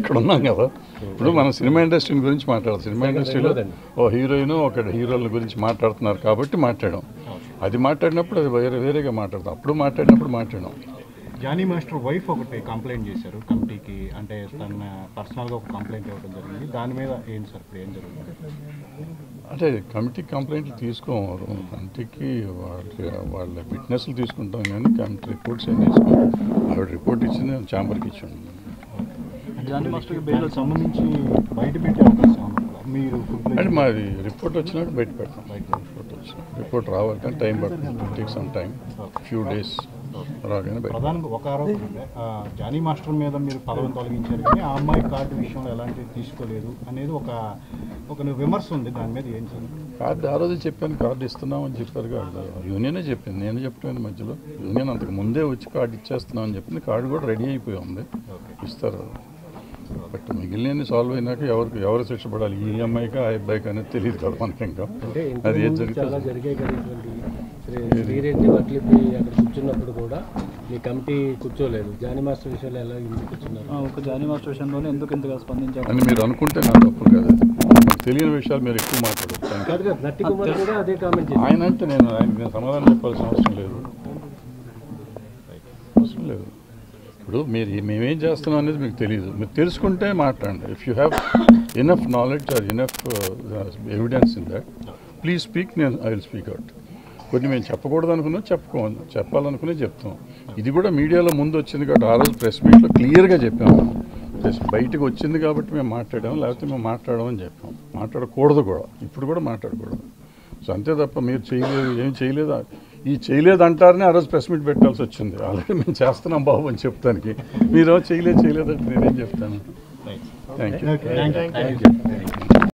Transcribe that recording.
ఇక్కడ ఉన్నాం కదా. ఇప్పుడు మనం సినిమా ఇండస్ట్రీ గురించి మాట్లాడాలి. సినిమా ఇండస్ట్రీలో ఓ హీరోయిన్ ఒక హీరోల గురించి మాట్లాడుతున్నారు కాబట్టి మాట్లాడాం. అది మాట్లాడినప్పుడు అది వేరేగా మాట్లాడతాం. అప్పుడు మాట్లాడినప్పుడు మాట్లాడాం. జానీ మాస్టర్ వైఫ్ ఒకటి కంప్లైంట్ చేశారు కమిటీకి, అంటే తన పర్సనల్గా ఒక కంప్లైంట్ ఇవ్వడం జరిగింది. దాని మీద ఏంటి సార్ ఇప్పుడు ఏం జరుగుతుంది? అంటే కమిటీకి కంప్లైంట్లు తీసుకోవాలి. కమిటీకి వాళ్ళ విట్నెస్లు తీసుకుంటాం కానీ కమిటీ రిపోర్ట్స్ ఏం తీసుకోవాలి. ఆవిడ రిపోర్ట్ ఇచ్చింది ఛాంబర్కి ఇచ్చాను. జానీ మాస్టర్కి బెయిల్ సంబంధించి బయట పెట్టే అవకాశం మీరు అంటే మాది రిపోర్ట్ వచ్చినట్టు బయట పెడతాం. రిపోర్ట్ రావాలి కానీ టైం పడుతుంది. Take some time, few days రాగానే బయట. ప్రధానంగా ఒక ఆరోపణ జానీ మాస్టర్ మీద మీరు పదవిని తొలగించారు కానీ ఆ అమ్మాయి కార్డు విషయంలో ఎలాంటివి తీసుకోలేదు అనేది ఒక విమర్శ ఉంది. దాని మీద ఏం చేయాలి? కార్డు ఆ రోజు చెప్పాను, కార్డు ఇస్తున్నామని చెప్పారు. కార్డు యూనియనే చెప్పింది, నేను చెప్పాను మధ్యలో. యూనియన్ అంతకు ముందే వచ్చి కార్డు ఇచ్చేస్తున్నామని చెప్పింది. కార్డు కూడా రెడీ అయిపోయి ఉంది, ఇస్తారు. బట్ మిగిలిన సాల్వ్ అయినాక ఎవరు శిక్ష పడాలి, ఈ అమ్మాయికా ఆ అబ్బాయికి అనేది తెలియదు కదా మనకి. ఇంకా అది ఏం శ్రీరెడ్డి వడ్లిపి అక్కడ కూర్చున్నప్పుడు కూడా మీ కమిటీ కూర్చోలేదు. జానీ మాస్టర్ విషయంలో ఎలా కూర్చున్నారు? ఒక జానీ మాస్టర్ విషయంలోనే ఎందుకు ఇంతగా స్పందించారు అని మీరు అనుకుంటే నా తప్పు కాదు. నాకు తెలియని విషయాలు మీరు ఎక్కువ మాట్లాడరు. నట్టి కుమార్ కూడా అదే కామెంట్ చేశారు. ఆయన అంటే నేను సమాధానం చెప్పాల్సిన అవసరం లేదు. ఇప్పుడు మేమేం చేస్తున్నాం అనేది మీకు తెలియదు. మీరు తెలుసుకుంటే మాట్లాడండి. If you have enough knowledge or enough evidence in that please speak. I will speak out. కొన్ని మేము చెప్పకూడదు అనుకున్నా చెప్పాలనుకునే చెప్తాం. ఇది కూడా మీడియాలో ముందు వచ్చింది కాబట్టి ఆ రోజు ప్రెస్ మీట్లో క్లియర్గా చెప్పాము. బయటకు వచ్చింది కాబట్టి మేము మాట్లాడాము, లేకపోతే మేము మాట్లాడమని చెప్పాం. మాట్లాడకూడదు కూడా, ఇప్పుడు కూడా మాట్లాడకూడదు. సో అంతే తప్ప మీరు చేయలేదు, ఏం చేయలేదు, ఈ చేయలేదు అంటారని ఆ రోజు ప్రెస్ మీట్ పెట్టాల్సి వచ్చింది. ఆల్రెడీ మేము చేస్తున్నాం బాబు అని చెప్తానికి మీరు చేయలేదు అంటే నేనేం చెప్తాను. Thank you.